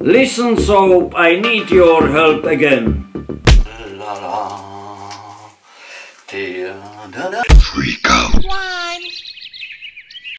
Listen, Soap, I need your help again. La la. Freak out.